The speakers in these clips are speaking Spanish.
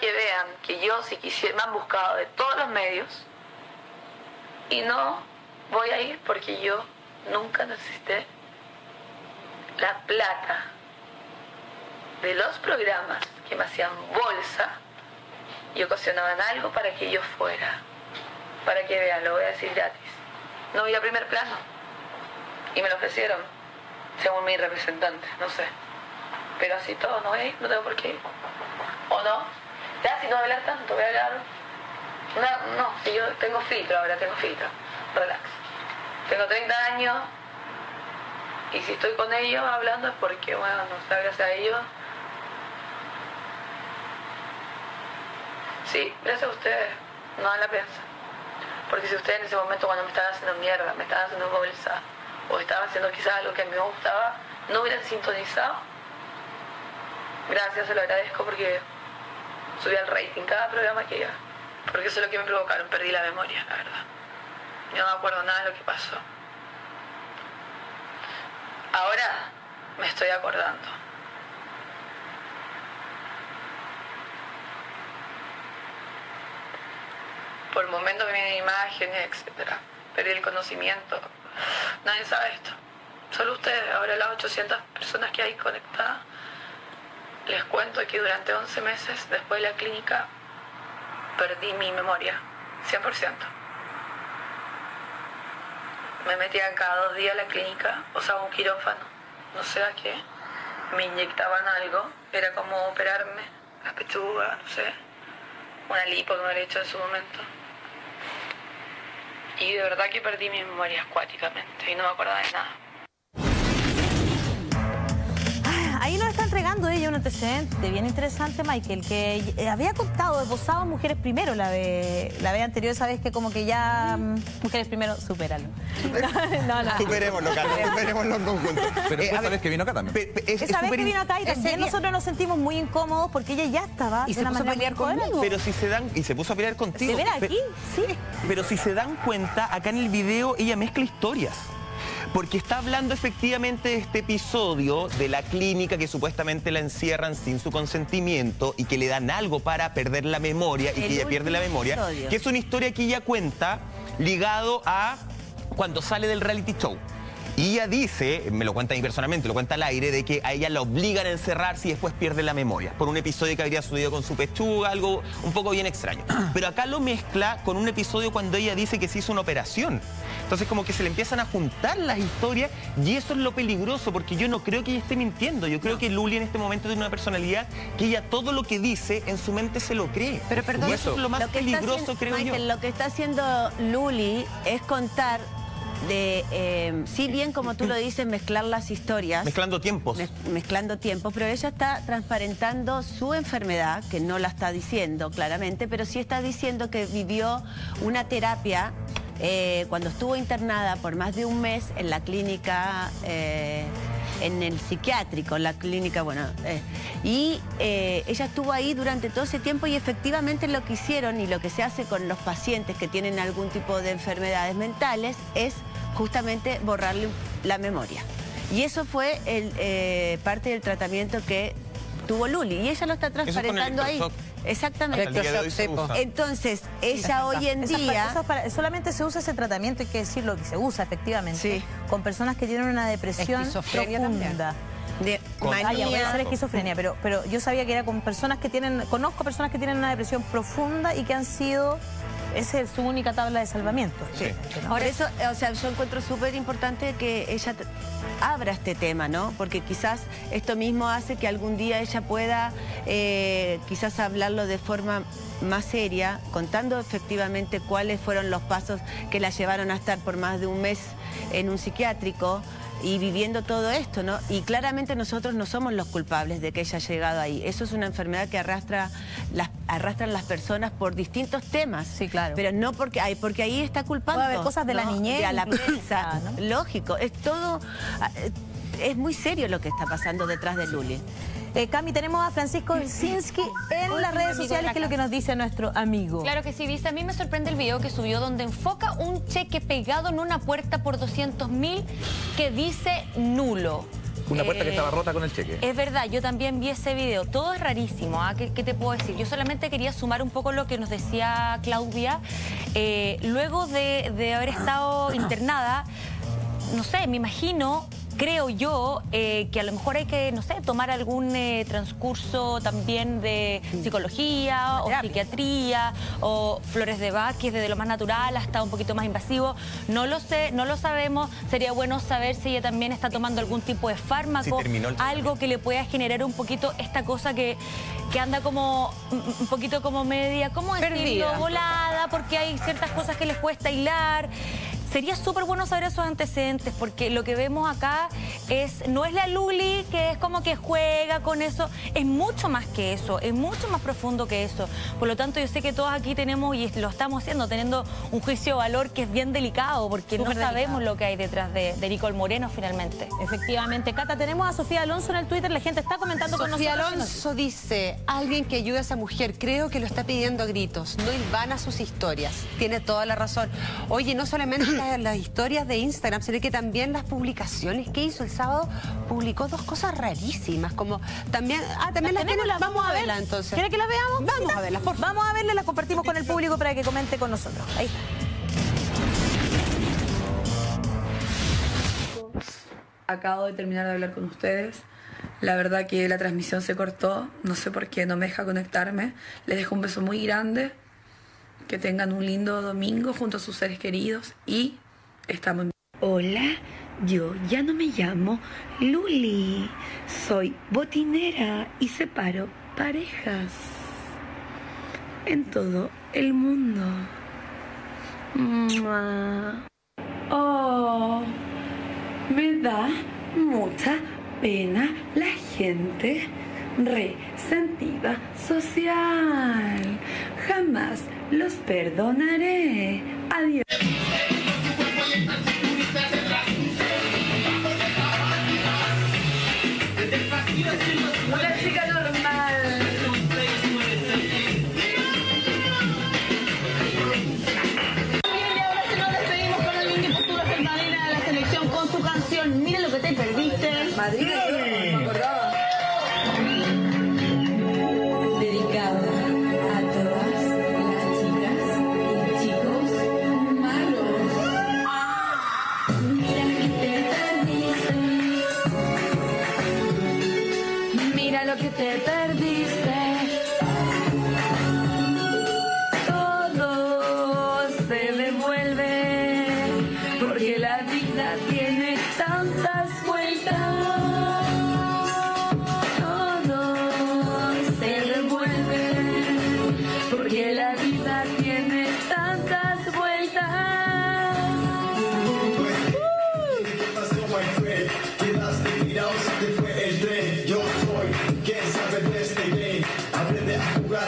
que vean que yo, si quisiera, me han buscado de todos los medios y no voy a ir porque yo nunca necesité la plata de los programas que me hacían bolsa y ocasionaban algo para que yo fuera. Para que vean, lo voy a decir gratis. No voy a primer plano. Y me lo ofrecieron, según mi representante, no sé. Pero así todo, no voy a ir, no tengo por qué ir. ¿O no? Ya, si no voy a hablar tanto, voy a hablar... No, si yo tengo filtro ahora, tengo filtro. Relax. Tengo 30 años y si estoy con ellos hablando es porque, bueno, no sé, gracias a ellos. Sí, gracias a ustedes, no a la prensa. Porque si ustedes en ese momento cuando me estaban haciendo mierda, me estaban haciendo bolsa, o estaban haciendo quizás algo que a mí me gustaba, no hubieran sintonizado. Gracias, se lo agradezco porque subí al rating cada programa que iba. Porque eso es lo que me provocaron, perdí la memoria, la verdad. Yo no me acuerdo nada de lo que pasó. Ahora me estoy acordando. Por momentos me vienen imágenes, etc. Perdí el conocimiento. Nadie sabe esto. Solo ustedes, ahora las 800 personas que hay conectadas. Les cuento que durante 11 meses después de la clínica perdí mi memoria, 100%. Me metían cada 2 días a la clínica, usaba un quirófano, no sé a qué. Me inyectaban algo, era como operarme, la pechuga, no sé. Una lipo que me había hecho en su momento. Y de verdad que perdí mi memoria acuáticamente y no me acordaba de nada. Ahí nos está entregando ella un antecedente bien interesante, Michael, que había contado, esbozado Mujeres Primero la vez anterior, esa vez que como que ya... Mujeres Primero, supéralo. No. Superémoslo, Carlos, superémoslo en conjunto. Pero esa vez que vino acá también. Esa vez que vino acá y también nosotros nos sentimos muy incómodos porque ella ya estaba y se puso a pelear conmigo. Pero si se dan... Y se puso a pelear contigo. ¿Se ven aquí? Sí. Pero si se dan cuenta, acá en el video ella mezcla historias. Porque está hablando efectivamente de este episodio de la clínica que supuestamente la encierran sin su consentimiento y que le dan algo para perder la memoria y que ella pierde la memoria. Episodio. Que es una historia que ella cuenta ligado a cuando sale del reality show. Y ella dice, me lo cuenta a mí personalmente, lo cuenta al aire, de que a ella la obligan a encerrarse y después pierde la memoria. Por un episodio que habría sucedido con su pechuga, algo un poco bien extraño. Pero acá lo mezcla con un episodio cuando ella dice que se hizo una operación. Entonces como que se le empiezan a juntar las historias y eso es lo peligroso, porque yo no creo que ella esté mintiendo. Yo creo que Luli en este momento tiene una personalidad que ella todo lo que dice en su mente se lo cree. Pero perdón, y eso es lo más peligroso, creo yo. Michael, lo que está haciendo Luli es contar de, si bien como tú lo dices, mezclar las historias. Mezclando tiempos. Mezclando tiempos, pero ella está transparentando su enfermedad, que no la está diciendo claramente, pero sí está diciendo que vivió una terapia cuando estuvo internada por más de un mes en la clínica, en el psiquiátrico, en la clínica, bueno, ella estuvo ahí durante todo ese tiempo y efectivamente lo que hicieron y lo que se hace con los pacientes que tienen algún tipo de enfermedades mentales es justamente borrarle la memoria. Y eso fue parte del tratamiento que tuvo Luli y ella lo está transparentando ahí. Exactamente. Entonces, ella hoy en día... solamente se usa ese tratamiento, hay que decirlo, que se usa efectivamente, con personas que tienen una depresión profunda. De Puede manía. ser esquizofrenia, pero yo sabía que era con personas que tienen... Conozco personas que tienen una depresión profunda y que han sido... Esa es su única tabla de salvamiento. Sí. Por eso, o sea, yo encuentro súper importante que ella abra este tema, ¿no? Porque quizás esto mismo hace que algún día ella pueda quizás hablarlo de forma más seria, contando efectivamente cuáles fueron los pasos que la llevaron a estar por más de un mes en un psiquiátrico y viviendo todo esto, ¿no? Y claramente nosotros no somos los culpables de que ella haya llegado ahí. Eso es una enfermedad que arrastran las personas por distintos temas. Sí, claro. Pero no porque ahí está culpando. Puede haber cosas de la niñez. De a la prensa, ¿no? Lógico. Es todo... Es muy serio lo que está pasando detrás de Luli. Cami, tenemos a Francisco Wilczynski en las redes sociales, que es lo que nos dice nuestro amigo. Claro que sí, dice, a mí me sorprende el video que subió donde enfoca un cheque pegado en una puerta por 200.000 que dice nulo. Una puerta que estaba rota con el cheque. Es verdad, yo también vi ese video. Todo es rarísimo, ¿ah? ¿Qué te puedo decir? Yo solamente quería sumar un poco lo que nos decía Claudia. Luego de haber estado internada, no sé, me imagino... Creo yo que a lo mejor hay que, no sé, tomar algún transcurso también de psicología o psiquiatría o flores de Bach, que es desde lo más natural hasta un poquito más invasivo. No lo sé, no lo sabemos. Sería bueno saber si ella también está tomando algún tipo de fármaco, algo que le pueda generar un poquito esta cosa que anda como un poquito como media, ¿cómo decirlo? Volada, porque hay ciertas cosas que les cuesta hilar. Sería súper bueno saber esos antecedentes, porque lo que vemos acá no es la Luli, que es como que juega con eso, es mucho más que eso, es mucho más profundo que eso. Por lo tanto, yo sé que todos aquí tenemos, y lo estamos haciendo, teniendo un juicio de valor que es bien delicado, porque no sabemos lo que hay detrás de Nicole Moreno, finalmente. Efectivamente. Cata, tenemos a Sofía Alonso en el Twitter, la gente está comentando con nosotros. Sofía Alonso dice, alguien que ayude a esa mujer, creo que lo está pidiendo a gritos, no hilvana sus historias. Tiene toda la razón. Oye, no solamente las historias de Instagram, sino que también las publicaciones que hizo el sábado, publicó dos cosas rarísimas, como también... también las tenemos, vamos a verlas entonces. ¿Quiere que las veamos? Vamos a verlas, por favor. Vamos a verlas, las compartimos con el público para que comente con nosotros. Ahí está. Acabo de terminar de hablar con ustedes. La verdad que la transmisión se cortó. No sé por qué, no me deja conectarme. Les dejo un beso muy grande. Que tengan un lindo domingo junto a sus seres queridos. Y estamos... Hola, yo ya no me llamo Luli. Soy botinera y separo parejas en todo el mundo. Oh, me da mucha pena la gente resentida social. Jamás los perdonaré. Adiós. Una chica normal. Mira lo que te perdiste. Madrid, no me acordaba. Dedicado a todas las chicas y chicos malos. Mira que te perdiste. Mira lo que te perdiste. Todo se devuelve porque la vida tiene tantas vueltas. Todo se devuelve porque la vida tiene tantas vueltas. ¿Qué pasó, my friend? Quedaste tirado, se te fue el tren. Yo soy quien sabe de este game. Aprende a jugar.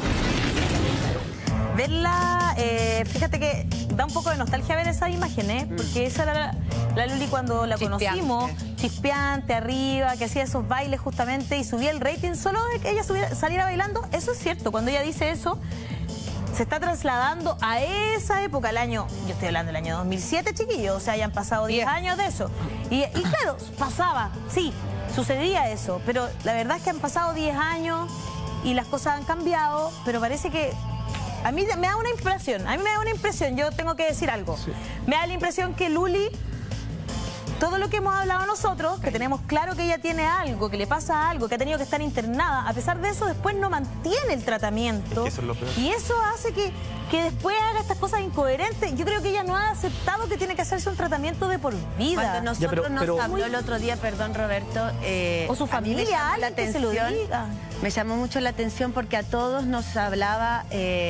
Verla, fíjate que da un poco de nostalgia ver esas imágenes, porque esa era la Luli cuando la conocimos, chispeante, arriba, que hacía esos bailes justamente y subía el rating solo de que ella saliera bailando. Eso es cierto, cuando ella dice eso, se está trasladando a esa época, yo estoy hablando del año 2007, chiquillos, o sea, ya han pasado 10 años de eso. Y claro, pasaba, sí, sucedía eso, pero la verdad es que han pasado 10 años y las cosas han cambiado, pero parece que... A mí me da una impresión, yo tengo que decir algo. Sí. Me da la impresión que Luli, todo lo que hemos hablado nosotros, que tenemos claro que ella tiene algo, que le pasa algo, que ha tenido que estar internada, a pesar de eso después no mantiene el tratamiento. Es que eso es lo peor. Y eso hace que después haga estas cosas incoherentes. Yo creo que ella no ha aceptado que tiene que hacerse un tratamiento de por vida. Cuando nosotros nos habló el otro día, perdón Roberto, o su familia, alguien que se lo diga. Me llamó mucho la atención porque a todos nos hablaba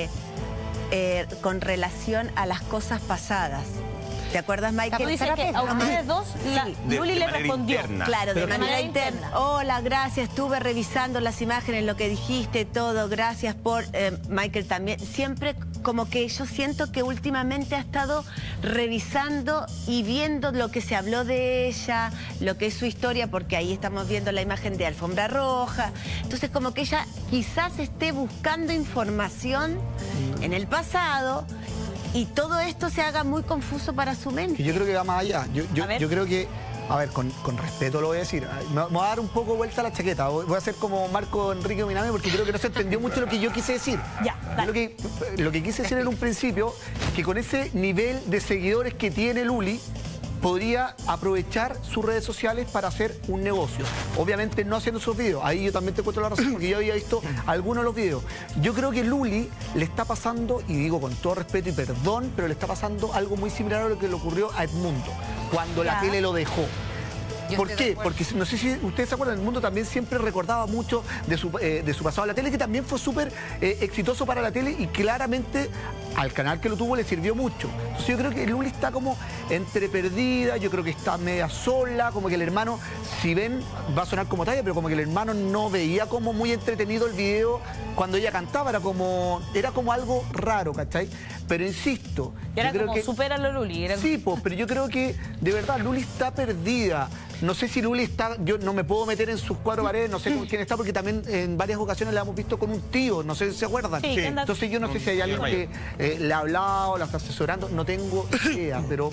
con relación a las cosas pasadas. ¿Te acuerdas, Michael? Dice que a ustedes dos, Luli le respondió. Interna. Claro, de manera interna. Hola, gracias, estuve revisando las imágenes, lo que dijiste, todo, gracias por... Michael también. Siempre como que yo siento que últimamente ha estado revisando y viendo lo que se habló de ella, lo que es su historia, porque ahí estamos viendo la imagen de Alfombra Roja. Entonces como que ella quizás esté buscando información en el pasado y todo esto se haga muy confuso para su mente. Yo creo que va más allá. Yo creo que A ver, con respeto lo voy a decir. Me voy a dar un poco vuelta a la chaqueta. Voy a hacer como Marco Enrique Minami porque creo que no se entendió mucho lo que yo quise decir. Ya, dale. Lo que quise decir en un principio, que con ese nivel de seguidores que tiene Luli, podría aprovechar sus redes sociales para hacer un negocio. Obviamente no haciendo esos videos. Ahí yo también te cuento la razón, porque yo había visto algunos de los videos. Yo creo que Luli le está pasando, y digo con todo respeto y perdón, pero le está pasando algo muy similar a lo que le ocurrió a Edmundo, cuando la tele lo dejó. ¿Por qué? Porque no sé si ustedes se acuerdan, Edmundo también siempre recordaba mucho de su pasado en la tele, que también fue súper exitoso para la tele y claramente al canal que lo tuvo le sirvió mucho. Entonces yo creo que Luli está como entre perdida, yo creo que está media sola, como que el hermano, si ven, va a sonar como talla, pero como que el hermano no veía como muy entretenido el video cuando ella cantaba, era como algo raro, ¿cachai? Pero insisto... Era como supéralo, Luli. Sí, pues, pero yo creo que de verdad Luli está perdida. No sé si Luli está, yo no me puedo meter en sus cuatro paredes, no sé con quién está, porque también en varias ocasiones la hemos visto con un tío, no sé si se acuerdan. Sí. Entonces yo no sé si hay alguien que le ha hablado, la está asesorando, no tengo idea, pero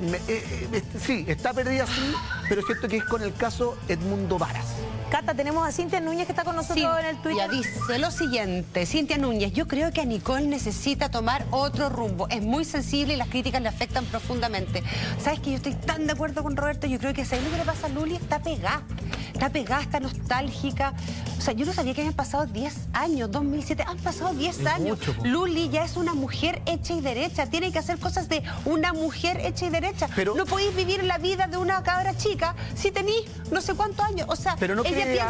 sí, está perdida sí, pero es cierto que es con el caso Edmundo Varas. Cata, tenemos a Cintia Núñez que está con nosotros en el Twitter. Dice lo siguiente, Cintia Núñez, yo creo que a Nicole necesita tomar otro rumbo. Es muy sensible y las críticas le afectan profundamente. ¿Sabes que yo estoy tan de acuerdo con Roberto? Yo creo que si lo que le pasa a Luli está pegada, está nostálgica. O sea, yo no sabía que habían pasado 10 años, 2007, han pasado 10 años. Mucho, Luli ya es una mujer hecha y derecha, tiene que hacer cosas de una mujer hecha y derecha. Pero, no podéis vivir la vida de una cabra chica si tenís no sé cuántos años. O sea, pero no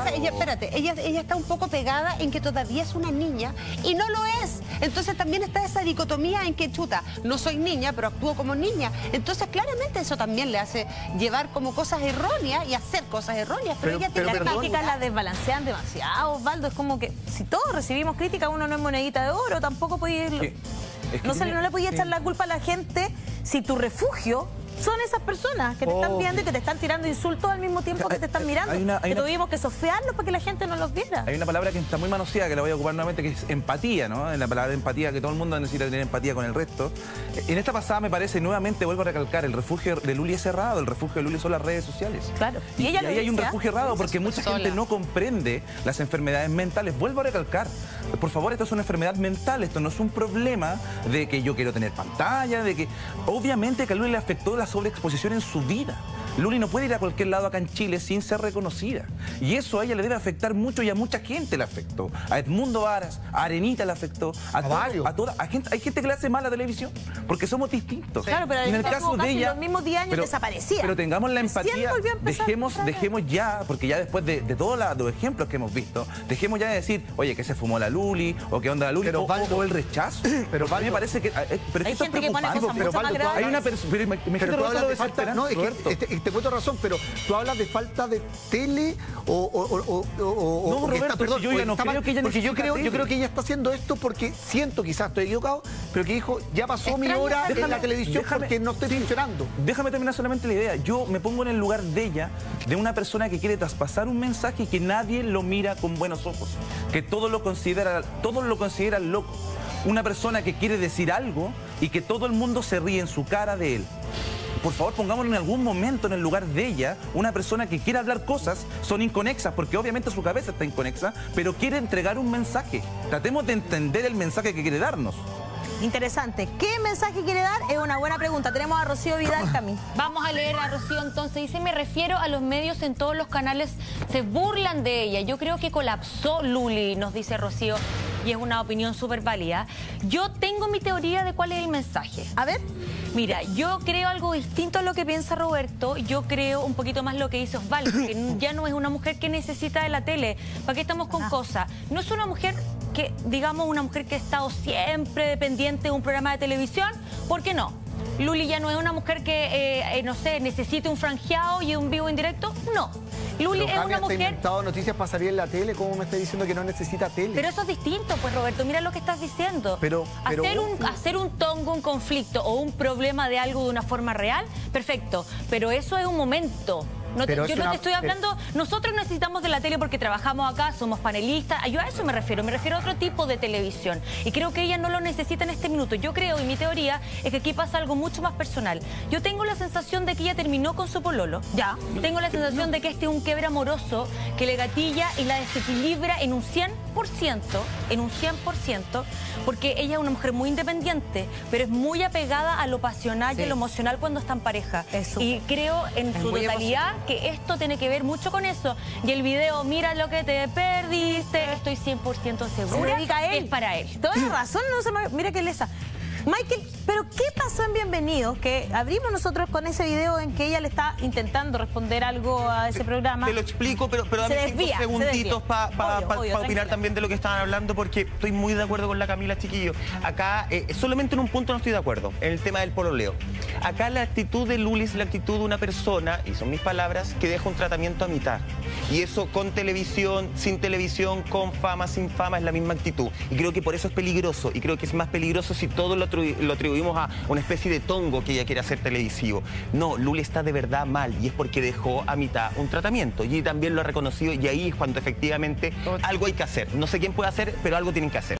ella está un poco pegada en que todavía es una niña y no lo es. Entonces también está esa dicotomía en que, chuta, no soy niña, pero actúo como niña. Entonces claramente eso también le hace llevar como cosas erróneas y hacer cosas erróneas. Pero ella tiene las críticas la desbalancean demasiado, Osvaldo. Es como que si todos recibimos críticas, uno no es monedita de oro, tampoco podía... No le podía echar la culpa a la gente si tu refugio son esas personas que te están viendo y que te están tirando insultos al mismo tiempo que te están mirando. Que tuvimos que sofearlos para que la gente no los viera. Hay una palabra que está muy manoseada, que la voy a ocupar nuevamente, que es empatía, ¿no? En la palabra empatía, que todo el mundo necesita tener empatía con el resto. En esta pasada me parece, nuevamente vuelvo a recalcar, el refugio de Luli es cerrado, el refugio de Luli son las redes sociales. Claro. Y ahí hay un refugio errado porque mucha gente no comprende las enfermedades mentales. Vuelvo a recalcar, por favor, esto es una enfermedad mental, esto no es un problema de que yo quiero tener pantalla, de que... Obviamente que a Luli le afectó la sobreexposición en su vida. Luli no puede ir a cualquier lado acá en Chile sin ser reconocida. Y eso a ella le debe afectar mucho y a mucha gente le afectó. A Edmundo Varas, a Arenita le afectó, hay gente que le hace mal a la televisión, porque somos distintos. Claro, pero en el caso de ella, los mismos 10 años desaparecía. Pero tengamos la empatía, dejemos ya, porque ya después de todos los ejemplos que hemos visto, dejemos ya de decir, oye, que se fumó la Luli, o que onda la Luli, o el rechazo. Pero a mí me parece que... Hay gente que pone cosas mucho más graves. Hay una persona... Pero tú hablas de falta... No, es que te cuento razón, pero tú hablas de falta de tele no, Roberto, perdón, yo ya no creo que ella porque yo creo que ella está haciendo esto porque siento, quizás estoy equivocado, pero que dijo, ya pasó mi hora en la televisión porque no estoy funcionando. Déjame terminar solamente la idea. Yo me pongo en el lugar de ella, de una persona que quiere traspasar un mensaje y que nadie lo mira con buenos ojos, que todos lo consideran loco. Una persona que quiere decir algo y que todo el mundo se ríe en su cara de él. Por favor, pongámoslo en algún momento en el lugar de ella. Una persona que quiere hablar cosas, son inconexas, porque obviamente su cabeza está inconexa, pero quiere entregar un mensaje. Tratemos de entender el mensaje que quiere darnos. Interesante. ¿Qué mensaje quiere dar? Es una buena pregunta. Tenemos a Rocío Vidal Camí. Vamos a leer a Rocío entonces. Dice, me refiero a los medios en todos los canales, se burlan de ella. Yo creo que colapsó Luli, nos dice Rocío, y es una opinión súper válida. Yo tengo mi teoría de cuál es el mensaje. A ver. Mira, yo creo algo distinto a lo que piensa Roberto. Yo creo un poquito más lo que dice Osvaldo, que ya no es una mujer que necesita de la tele. ¿Para qué estamos con cosas? No es una mujer que, digamos, una mujer que ha estado siempre dependiente de un programa de televisión. ¿Por qué no? Luli ya no es una mujer que, no sé, necesite un franjeado y un vivo indirecto. No. Luli es una mujer... inventado noticias para salir en la tele, ¿cómo me estás diciendo que no necesita tele? Pero eso es distinto, pues, Roberto, mira lo que estás diciendo. Hacer un tongo, un conflicto o un problema de algo de una forma real, perfecto. Pero eso es un momento. Yo no te estoy hablando, nosotros necesitamos de la tele porque trabajamos acá, somos panelistas, yo a eso me refiero a otro tipo de televisión. Y creo que ella no lo necesita en este minuto. Yo creo, y mi teoría, es que aquí pasa algo mucho más personal. Yo tengo la sensación de que ella terminó con su pololo, ya. Tengo la sensación de que este es un quiebre amoroso que le gatilla y la desequilibra en un 100%, porque ella es una mujer muy independiente, pero es muy apegada a lo pasional y a lo emocional cuando está en pareja. Y creo en su totalidad que esto tiene que ver mucho con eso. Y el video, mira lo que te perdiste, estoy 100% segura que es para él. Toda la razón, mira qué lesa. Michael, ¿pero qué pasó en Bienvenidos? Que abrimos nosotros con ese video en que ella le está intentando responder algo a ese programa. Te lo explico, pero dame 5 segunditos para opinar también de lo que estaban hablando, porque estoy muy de acuerdo con la Camila, chiquillo. Acá, solamente en un punto no estoy de acuerdo, en el tema del pololeo. Acá la actitud de Luli es la actitud de una persona, y son mis palabras, que deja un tratamiento a mitad. Y eso con televisión, sin televisión, con fama, sin fama, es la misma actitud. Y creo que por eso es peligroso, y creo que es más peligroso si todo lo atribuimos a una especie de tongo que ella quiere hacer televisivo. No, Luli está de verdad mal, y es porque dejó a mitad un tratamiento. Y también lo ha reconocido, y ahí es cuando efectivamente algo hay que hacer. No sé quién puede hacer, pero algo tienen que hacer.